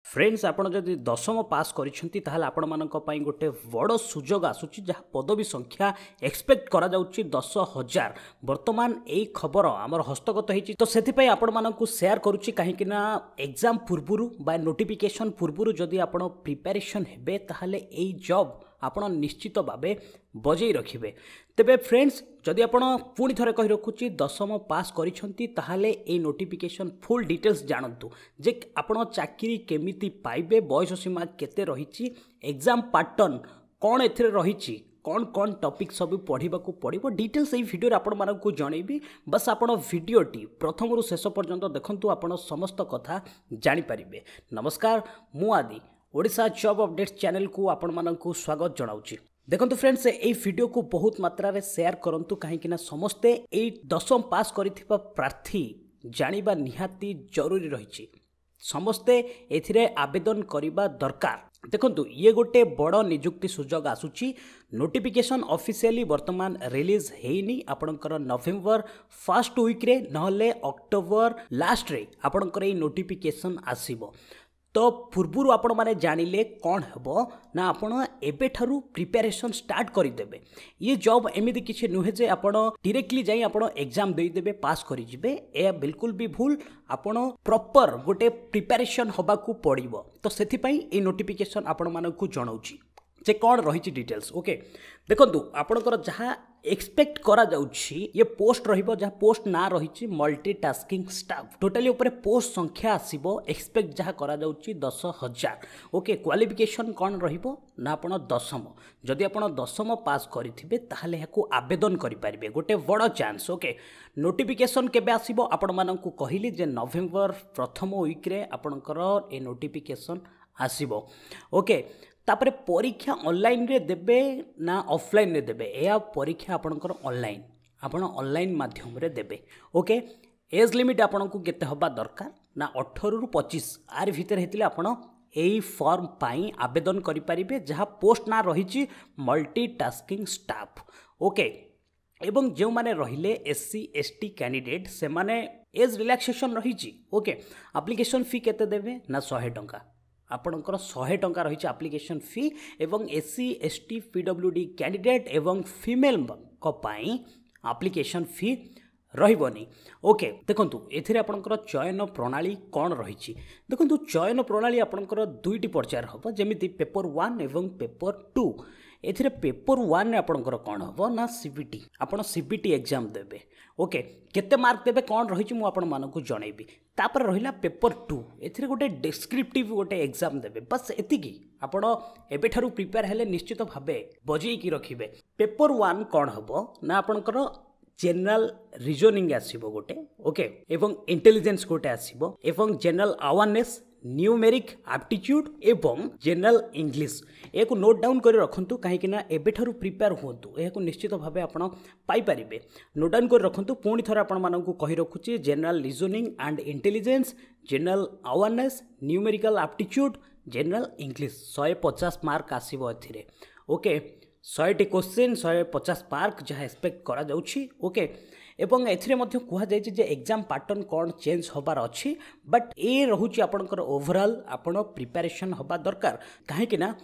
Friends आपण जदि दशम पास करिसेंती ताहाल आपण मानक पई गोटे बड़ सुजोग आसुची जहाँ पदवी संख्या एक्सपेक्ट करा जाउची 10,000 वर्तमान एई खबर आमर हस्तगत होईची तो सेति पई आपण मानकु शेयर करूची काहे कि ना एग्जाम पूर्वरु बा नोटिफिकेशन पूर्वरु जदि आपण प्रिपरेशन हेबे ताहाले एई जॉब आपण निश्चित भावे बजै रखिबे। तेबे फ्रेंड्स जदि आपण पुणी थरे कहि रखुची दशम पास करिसेंती ताहाले एई नोटिफिकेशन फुल डिटेल्स जानंतु जे आपण चाकरी केमिति पाइबे, बयस सीमा केते रहिची, एग्जाम पैटर्न कोन एथिरे रहिची, कौन कौन टॉपिक सब पढ़ा पड़ो डिटेल्स ये वीडियो आपण मानक जनइबी। बस आपण वीडियोटी प्रथम रु शेष पर्यंत देखंतु आपण समस्त कथा जानि परिबे। नमस्कार, मु आदि ओडिशा जॉब अपडेट्स चैनल को आपण मानक स्वागत जनाउची। देखंतु फ्रेंड्स ए वीडियो को बहुत मात्रा रे शेयर करंतु काहेकि ना समस्ते ए दशम पास करिथिबा प्रार्थी जानिबा निहाती जरूरी रहिची। समस्ते एथिरे आवेदन करिबा दरकार। देखंतु ये गोटे बड़ निजुक्ति सुजोग आसुची। नोटिफिकेशन ऑफिशियली वर्तमान रिलीज हेनी आपणकर नवेम्बर फर्स्ट वीक रे नहले अक्टोबर लास्ट रे आपणकर ए नोटिफिकेशन आसीबो। तो पूर्वरु आपण माने जानिले कौन हेबो ना आपण एबे ठारू प्रिपरेशन स्टार्ट करि देबे। ये जॉब एमिति किछि नुहे जे आपण डायरेक्टली जाई आपण एग्जाम देई देबे, पास करि जिबे, ए बिल्कुल भी भूल। आपण प्रॉपर गोटे प्रिपरेशन होबा को पड़िबो। तो सेथि पई ए नोटिफिकेशन आपण मानकु जणाउची जे कौन रही डिटेल्स। ओके देखंतु आपणकर जहाँ एक्सपेक्ट करा जाउछि ये पोस्ट रहिबो, जहाँ पोस्ट ना रही मल्टीटास्किंग स्टाफ। टोटाली ऊपर पोस्ट संख्या आसीबो एक्सपेक्ट जहाँ करा जाउछि 10,000। ओके क्वालिफिकेशन कौन रहिबो ना आपण दशम। जदि आपण दशम पास करिथिबे ताहाले याकू आवेदन करि परिबे, गोटे बड़ चांस। ओके नोटिफिकेशन केबे आसीबो आपण मानकु कहिली जे नवेम्बर प्रथम वीक रे आपणकर ए नोटिफिकेशन आसीबो। ओके तापरे परीक्षा ऑनलाइन रे देबे ना ऑफलाइन रे देबे, या परीक्षा आपणकर ऑनलाइन, आपण ऑनलाइन माध्यम रे देबे। ओके एज लिमिट आपणकु केते होबा दरकार ना 18 रु 25 आर भीतर हेतिले आपण एई फॉर्म पाई आवेदन करि परिबे जहाँ पोस्ट ना रहिछि मल्टीटास्किंग स्टाफ। ओके एवं जो माने रहिले एससी एसटी कैंडिडेट से माने एज रिलैक्सेशन रहिछि। ओके एप्लीकेशन फी केते देबे ना 100 टंका, आपणकर 100 टंका रही एप्लीकेशन फी। एवं एससी एसटी पीडब्ल्यूडी कैंडिडेट एवं फीमेल को पाई एप्लीकेशन फी रहिबनी। ओके देखंतु एथिरे आपणकर चयन प्रणाली कौन रही। देखंतु चयन प्रणाली आपणकर दुईटी पर्यायर हम, जेमिति पेपर 1 एवं पेपर 2। एथिरे पेपर 1 आपणकर कौन हम ना सीबीटी, आपण सीबीटी एग्जाम देबे। ओके केते मार्क देबे कौन रही मु आपण मानकु जणैबी। तापर रहिला पेपर 2, एथिरे गोटे डिस्क्रिप्टिव गोटे एग्जाम देबे। बस एतिकी आपण एबे ठारू प्रिपेयर हेले निश्चित भाबे बजै की रखिबे। पेपर 1 कौन हबो ना आपणकर जनरल रीजनिंग आसीबो गोटे। ओके एवं इंटेलिजेंस गोटे आसीबो, एवं जनरल अवेयरनेस, न्यूमेरिक एप्टीट्यूड एवं जनरल इंग्लिश। एक नोट डाउन कर रखंतु काहेकि ना एबे ठारू प्रिपेयर होंतु, एको निश्चित भाबे आपण पाई परिबे। नोट डाउन कर रखंतु। पुणी थरे आपण मानकु कहि रखुची general reasoning and intelligence, general awareness, numerical aptitude, general English 150 mark आसीबो एथिरे। ओके 100 क्वेश्चन 150 मार्क जहाँ एक्सपेक्ट करा जाउछि। ओके एवं एथिरे मध्य कुहा जायछि जे एग्जाम पैटर्न कौन चेंज होबार अछि, बट ए रहुछि आपणकर ओवरऑल आपण प्रिपरेशन होबा दरकार। काहे कि ना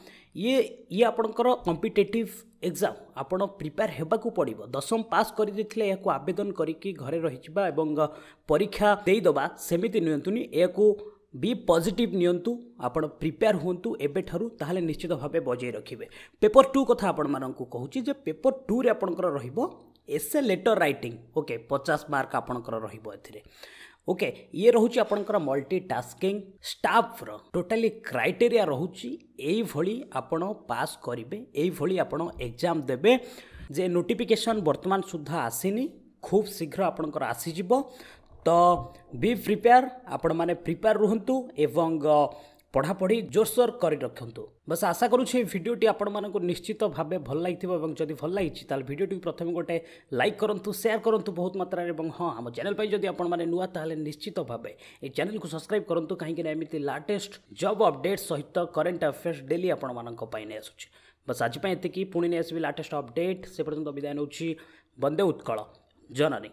ये आपणकर कॉम्पिटिटिव एग्जाम आपण प्रिपेयर हेबा को पड़िबो। दशम पास करि दिथिले याको आवेदन करिकि घरे रहिबा एवं परीक्षा देई दबा सेमिति नियंतुनी, याको बी पॉजिटिव नियंतु, आपण प्रिपेयर होंतु एबे ठारू, ताहाले निश्चित भावे बजै रखिबे। पेपर 2 कथा आपण मानकु कहूची जे पेपर 2 रे आपणकर रहिबो essay letter writing. Okay 50 mark आपणकर रहिबो एथिरे। ओके ये रहुची आपणकर मल्टीटास्किंग स्टाफ रो टोटली क्राइटेरिया रहुची एई भली आपण पास करिवे, एई भली आपण एग्जाम देबे। जे नोटिफिकेशन वर्तमान सुद्धा आसीनी, खूब शीघ्र आपणकर आसी जिवो। तो बी प्रिपेयर, आपण माने प्रिपेयर रुहंतु एवं पढ़ापढ़ी जोरसोर कर रखंतु। बस आशा करूँ वीडियोटी आपण मानक निश्चित भावे भल लगी। जदि भल लगी ताल वीडियोटी प्रथम गोटे लाइक करूँ, शेयर करूँ बहुत मात्रा। हाँ आम चैनल पर जब आपण मैंने नुआ ताले निश्चित भावे ये चैनल को सब्सक्राइब करूँ, कहीं एमती लाटेस्ट जॉब अपडेट सहित करेन्ट अफेयर्स डेली आपण मानक नहीं आसूँ। बस आज एतिकी, पुणी नहीं आसबि लाटेस्ट अपडेट। से पर्यंत विदाय नौछि। वंदे उत्कल जननी।